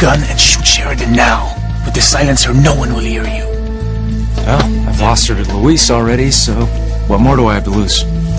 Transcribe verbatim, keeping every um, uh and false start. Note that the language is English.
gun and shoot Sheridan now. With the silencer, no one will hear you. Well, I've lost her to Luis already, so what more do I have to lose?